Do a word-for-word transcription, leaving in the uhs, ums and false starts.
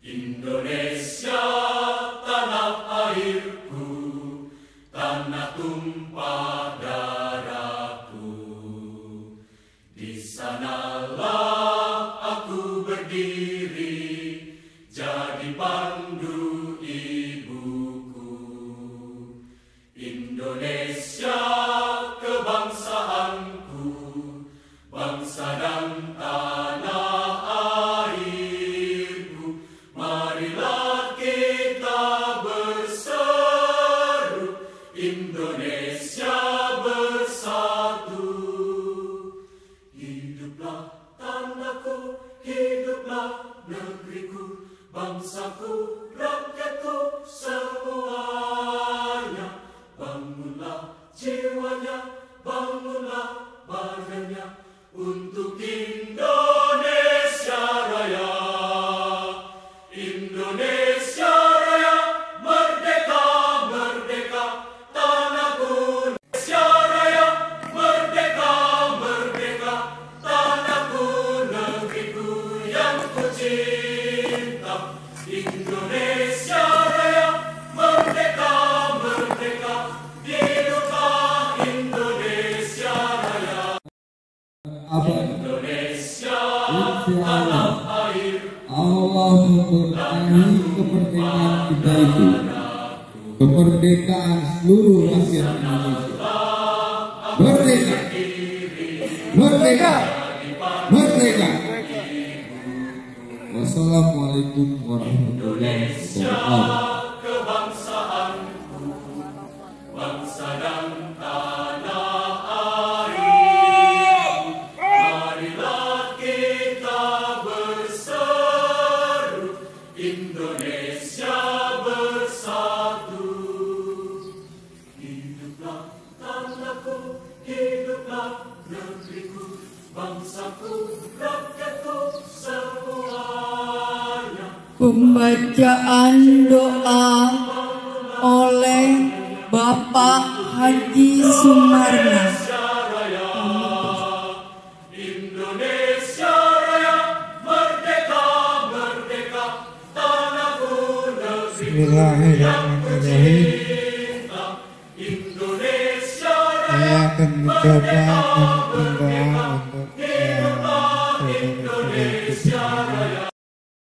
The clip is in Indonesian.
Indonesia tanah airku, tanah tumpah darahku. Di sanalah aku berdiri, jadi pandu ibuku. Indonesia kebangsaanku, bangsa dan tanah airku. Marilah kita berseru, Indonesia bersatu. Hiduplah tanahku, hiduplah negeriku, bangsaku, rakyatku semuanya. Bangunlah jiwanya, bangunlah badannya untuk Indonesia Raya. Indonesia Raya, merdeka, merdeka, tanahku. Indonesia Raya, merdeka, merdeka, tanahku, negeriku yang ku cinta. Indonesia Raya, merdeka, merdeka, hiduplah Indonesia Raya. Indonesia tanah air, Allah memberkahi kemerdekaan kita itu, kemerdekaan seluruh rakyat Indonesia. Merdeka, merdeka, merdeka. Wassalamualaikum warahmatullahi wabarakatuh. kebangsaanku, bangsa dan tanah airku. Marilah kita berseru, Indonesia bersatu. Hiduplah tanahku, hiduplah negeriku, bangsaku, rakyatku semuanya. Pembacaan doa oleh Bapak Haji Sumarna. Indonesia Raya, merdeka, merdeka, tanahku, negeriku. Bismillahirrahmanirrahim. Indonesia Saya Raya, akan mencoba membaca